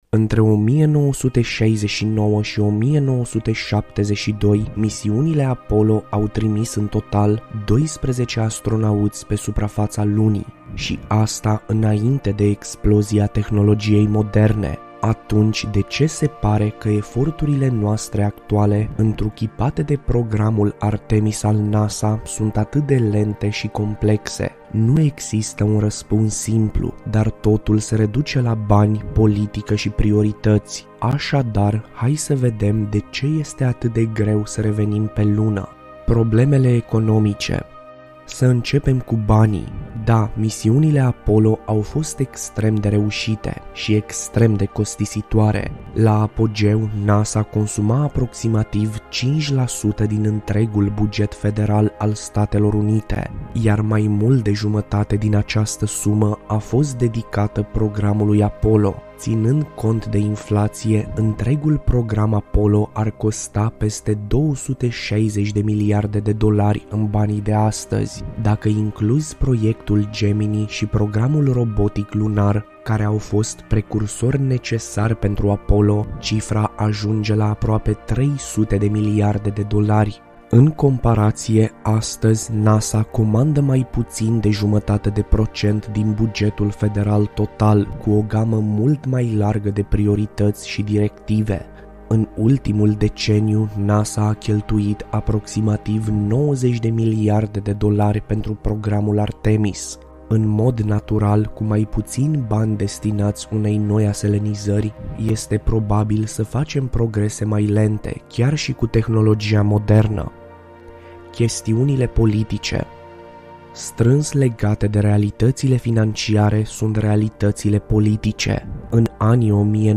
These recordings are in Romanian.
Între 1969 și 1972, misiunile Apollo au trimis în total 12 astronauți pe suprafața Lunii, și asta înainte de explozia tehnologiei moderne. Atunci, de ce se pare că eforturile noastre actuale, întruchipate de programul Artemis al NASA, sunt atât de lente și complexe? Nu există un răspuns simplu, dar totul se reduce la bani, politică și priorități. Așadar, hai să vedem de ce este atât de greu să revenim pe Lună. Problemele economice. Să începem cu banii. Da, misiunile Apollo au fost extrem de reușite și extrem de costisitoare. La apogeu, NASA consuma aproximativ 5% din întregul buget federal al Statelor Unite, iar mai mult de jumătate din această sumă a fost dedicată programului Apollo. Ținând cont de inflație, întregul program Apollo ar costa peste 260 de miliarde de dolari în banii de astăzi. Dacă incluzi proiectul Gemini și programul robotic lunar, care au fost precursori necesari pentru Apollo, cifra ajunge la aproape 300 de miliarde de dolari. În comparație, astăzi NASA comandă mai puțin de 0,5% din bugetul federal total, cu o gamă mult mai largă de priorități și directive. În ultimul deceniu, NASA a cheltuit aproximativ 90 de miliarde de dolari pentru programul Artemis. În mod natural, cu mai puțini bani destinați unei noi aselenizări, este probabil să facem progrese mai lente, chiar și cu tehnologia modernă. Chestiunile politice. Strâns legate de realitățile financiare sunt realitățile politice. În anii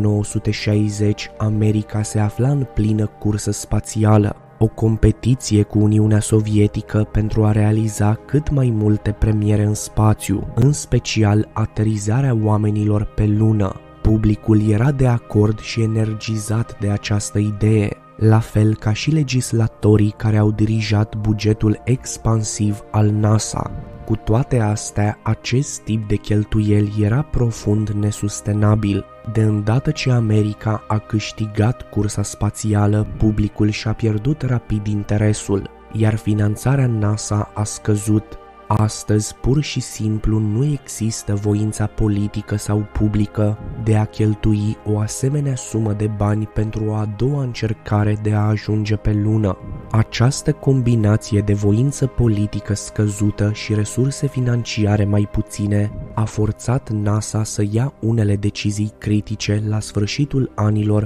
1960, America se afla în plină cursă spațială, o competiție cu Uniunea Sovietică pentru a realiza cât mai multe premiere în spațiu, în special aterizarea oamenilor pe Lună. Publicul era de acord și energizat de această idee, la fel ca și legislatorii care au dirijat bugetul expansiv al NASA. Cu toate astea, acest tip de cheltuieli era profund nesustenabil. De îndată ce America a câștigat cursa spațială, publicul și-a pierdut rapid interesul, iar finanțarea NASA a scăzut. Astăzi, pur și simplu, nu există voința politică sau publică de a cheltui o asemenea sumă de bani pentru a doua încercare de a ajunge pe Lună. Această combinație de voință politică scăzută și resurse financiare mai puține a forțat NASA să ia unele decizii critice la sfârșitul anilor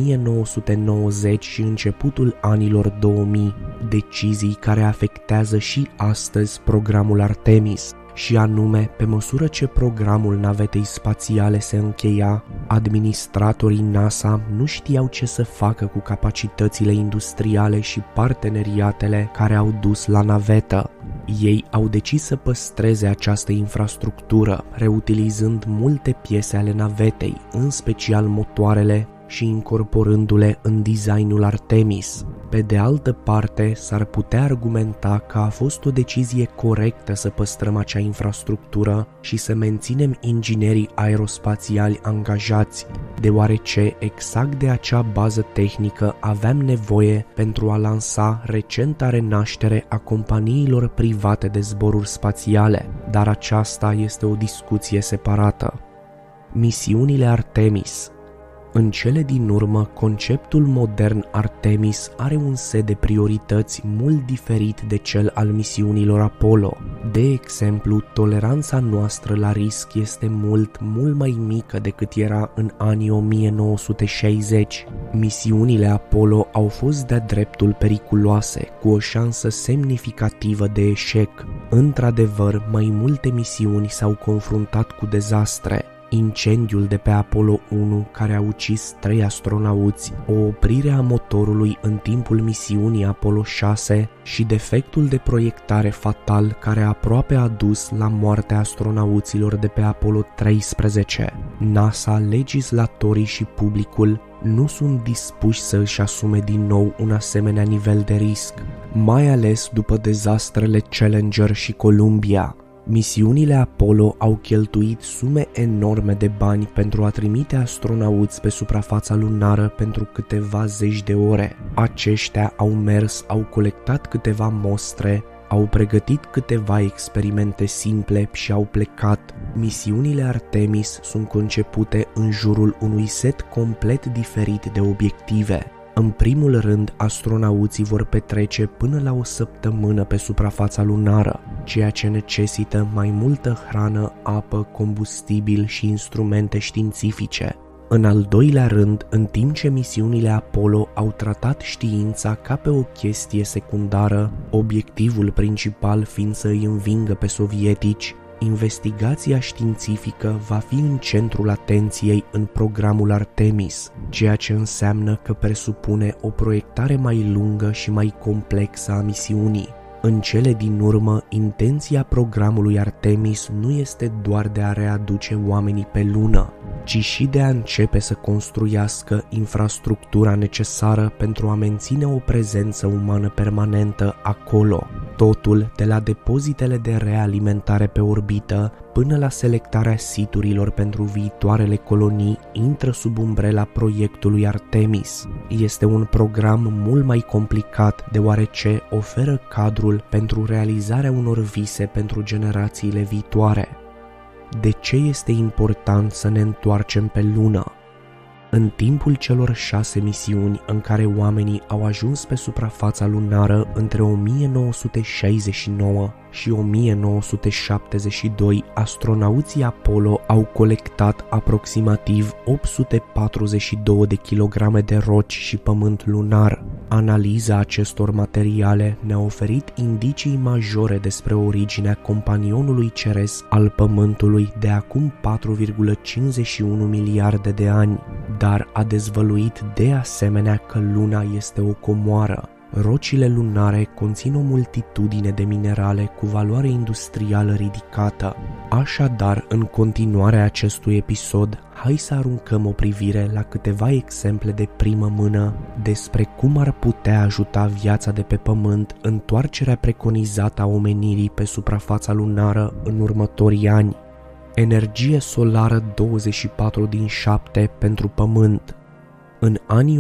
1990 și începutul anilor 2000, decizii care afectează și astăzi programul Artemis, și anume, pe măsură ce programul navetei spațiale se încheia, administratorii NASA nu știau ce să facă cu capacitățile industriale și parteneriatele care au dus la navetă. Ei au decis să păstreze această infrastructură, reutilizând multe piese ale navetei, în special motoarele, și incorporându-le în designul Artemis. Pe de altă parte, s-ar putea argumenta că a fost o decizie corectă să păstrăm acea infrastructură și să menținem inginerii aerospațiali angajați, deoarece exact de acea bază tehnică aveam nevoie pentru a lansa recenta renaștere a companiilor private de zboruri spațiale, dar aceasta este o discuție separată. Misiunile Artemis. În cele din urmă, conceptul modern Artemis are un set de priorități mult diferit de cel al misiunilor Apollo. De exemplu, toleranța noastră la risc este mult mai mică decât era în anii 1960. Misiunile Apollo au fost de-a dreptul periculoase, cu o șansă semnificativă de eșec. Într-adevăr, mai multe misiuni s-au confruntat cu dezastre. Incendiul de pe Apollo 1, care a ucis 3 astronauți, o oprire a motorului în timpul misiunii Apollo 6 și defectul de proiectare fatal care aproape a dus la moartea astronauților de pe Apollo 13. NASA, legislatorii și publicul nu sunt dispuși să își asume din nou un asemenea nivel de risc, mai ales după dezastrele Challenger și Columbia. Misiunile Apollo au cheltuit sume enorme de bani pentru a trimite astronauți pe suprafața lunară pentru câteva zeci de ore. Aceștia au mers, au colectat câteva mostre, au pregătit câteva experimente simple și au plecat. Misiunile Artemis sunt concepute în jurul unui set complet diferit de obiective. În primul rând, astronauții vor petrece până la o săptămână pe suprafața lunară, ceea ce necesită mai multă hrană, apă, combustibil și instrumente științifice. În al doilea rând, în timp ce misiunile Apollo au tratat știința ca pe o chestie secundară, obiectivul principal fiind să îi învingă pe sovietici, investigația științifică va fi în centrul atenției în programul Artemis, ceea ce înseamnă că presupune o proiectare mai lungă și mai complexă a misiunii. În cele din urmă, intenția programului Artemis nu este doar de a readuce oamenii pe lună, ci și de a începe să construiască infrastructura necesară pentru a menține o prezență umană permanentă acolo. Totul, de la depozitele de realimentare pe orbită până la selectarea siturilor pentru viitoarele colonii, intră sub umbrela proiectului Artemis. Este un program mult mai complicat, deoarece oferă cadrul pentru realizarea unor vise pentru generațiile viitoare. De ce este important să ne întoarcem pe lună? În timpul celor 6 misiuni în care oamenii au ajuns pe suprafața lunară între 1969 și 1972, astronauții Apollo au colectat aproximativ 842 de kilograme de roci și pământ lunar. Analiza acestor materiale ne-a oferit indicii majore despre originea companionului ceresc al Pământului de acum 4,51 miliarde de ani, dar a dezvăluit de asemenea că Luna este o comoară. Rocile lunare conțin o multitudine de minerale cu valoare industrială ridicată. Așadar, în continuarea acestui episod, hai să aruncăm o privire la câteva exemple de primă mână despre cum ar putea ajuta viața de pe Pământ întoarcerea preconizată a omenirii pe suprafața lunară în următorii ani. Energie solară 24/7 pentru Pământ. În anii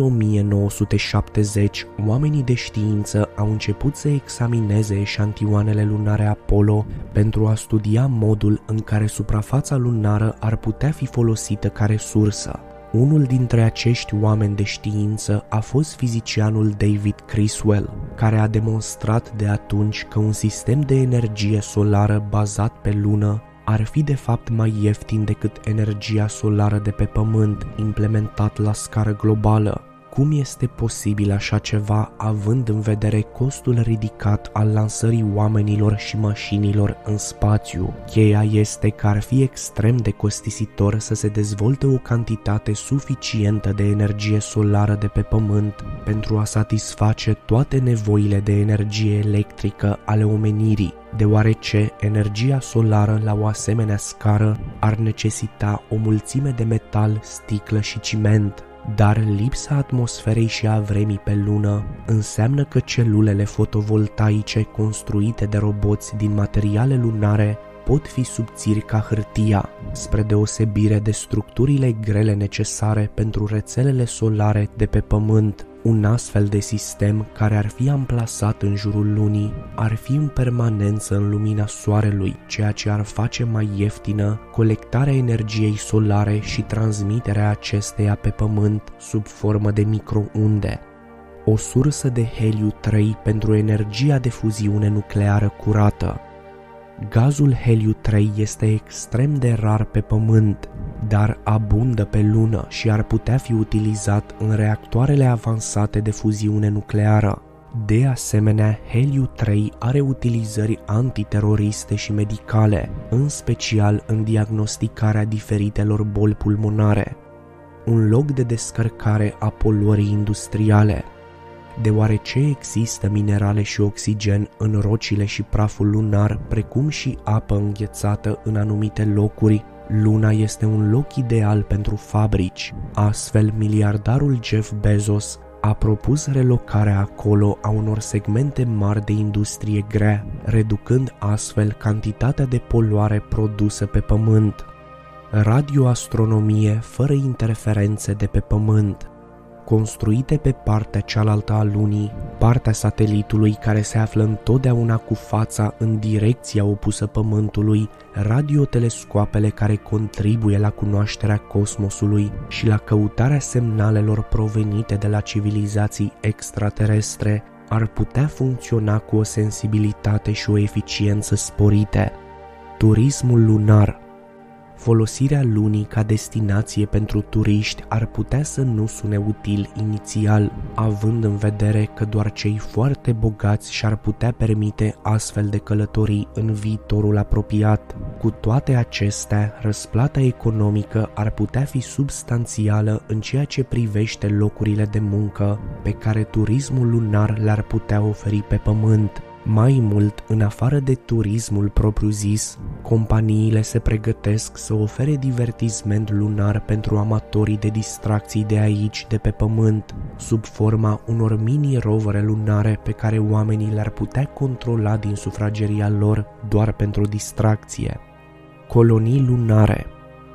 1970, oamenii de știință au început să examineze eșantioanele lunare Apollo pentru a studia modul în care suprafața lunară ar putea fi folosită ca resursă. Unul dintre acești oameni de știință a fost fizicianul David Criswell, care a demonstrat de atunci că un sistem de energie solară bazat pe lună ar fi de fapt mai ieftin decât energia solară de pe Pământ, implementat la scară globală. Cum este posibil așa ceva, având în vedere costul ridicat al lansării oamenilor și mașinilor în spațiu? Cheia este că ar fi extrem de costisitor să se dezvolte o cantitate suficientă de energie solară de pe Pământ pentru a satisface toate nevoile de energie electrică ale omenirii, deoarece energia solară la o asemenea scară ar necesita o mulțime de metal, sticlă și ciment. Dar lipsa atmosferei și a vremii pe lună înseamnă că celulele fotovoltaice construite de roboți din materiale lunare pot fi subțiri ca hârtia, spre deosebire de structurile grele necesare pentru rețelele solare de pe Pământ. Un astfel de sistem, care ar fi amplasat în jurul lunii, ar fi în permanență în lumina soarelui, ceea ce ar face mai ieftină colectarea energiei solare și transmiterea acesteia pe Pământ sub formă de microunde. O sursă de heliu-3 pentru energia de fuziune nucleară curată. Gazul heliu-3 este extrem de rar pe Pământ, dar abundă pe lună și ar putea fi utilizat în reactoarele avansate de fuziune nucleară. De asemenea, heliu-3 are utilizări antiteroriste și medicale, în special în diagnosticarea diferitelor boli pulmonare. Un loc de descărcare a poluării industriale. Deoarece există minerale și oxigen în rocile și praful lunar, precum și apă înghețată în anumite locuri, Luna este un loc ideal pentru fabrici. Astfel, miliardarul Jeff Bezos a propus relocarea acolo a unor segmente mari de industrie grea, reducând astfel cantitatea de poluare produsă pe Pământ. Radioastronomie fără interferențe de pe Pământ. Construite pe partea cealaltă a Lunii, partea satelitului care se află întotdeauna cu fața în direcția opusă Pământului, radiotelescoapele care contribuie la cunoașterea cosmosului și la căutarea semnalelor provenite de la civilizații extraterestre ar putea funcționa cu o sensibilitate și o eficiență sporite. Turismul lunar. Folosirea Lunii ca destinație pentru turiști ar putea să nu sune util inițial, având în vedere că doar cei foarte bogați și-ar putea permite astfel de călătorii în viitorul apropiat. Cu toate acestea, răsplata economică ar putea fi substanțială în ceea ce privește locurile de muncă pe care turismul lunar le-ar putea oferi pe Pământ. Mai mult, în afară de turismul propriu-zis, companiile se pregătesc să ofere divertisment lunar pentru amatorii de distracții de aici, de pe Pământ, sub forma unor mini-rovere lunare pe care oamenii le-ar putea controla din sufrageria lor doar pentru distracție. Colonii lunare.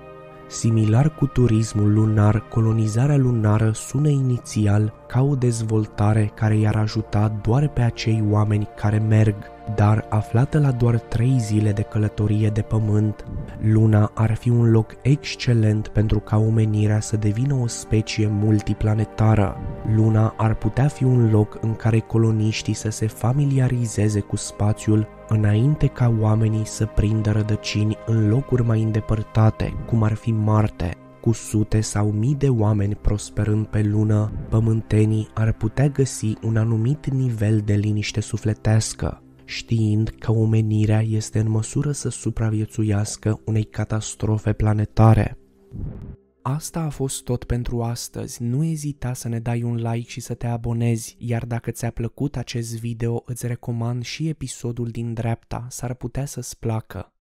Similar cu turismul lunar, colonizarea lunară sună inițial ca o dezvoltare care i-ar ajuta doar pe acei oameni care merg, dar aflată la doar 3 zile de călătorie de Pământ, Luna ar fi un loc excelent pentru ca omenirea să devină o specie multiplanetară. Luna ar putea fi un loc în care coloniștii să se familiarizeze cu spațiul înainte ca oamenii să prindă rădăcini în locuri mai îndepărtate, cum ar fi Marte. Cu sute sau mii de oameni prosperând pe Lună, pământenii ar putea găsi un anumit nivel de liniște sufletească, știind că omenirea este în măsură să supraviețuiască unei catastrofe planetare. Asta a fost tot pentru astăzi. Nu ezita să ne dai un like și să te abonezi, iar dacă ți-a plăcut acest video, îți recomand și episodul din dreapta, s-ar putea să-ți placă.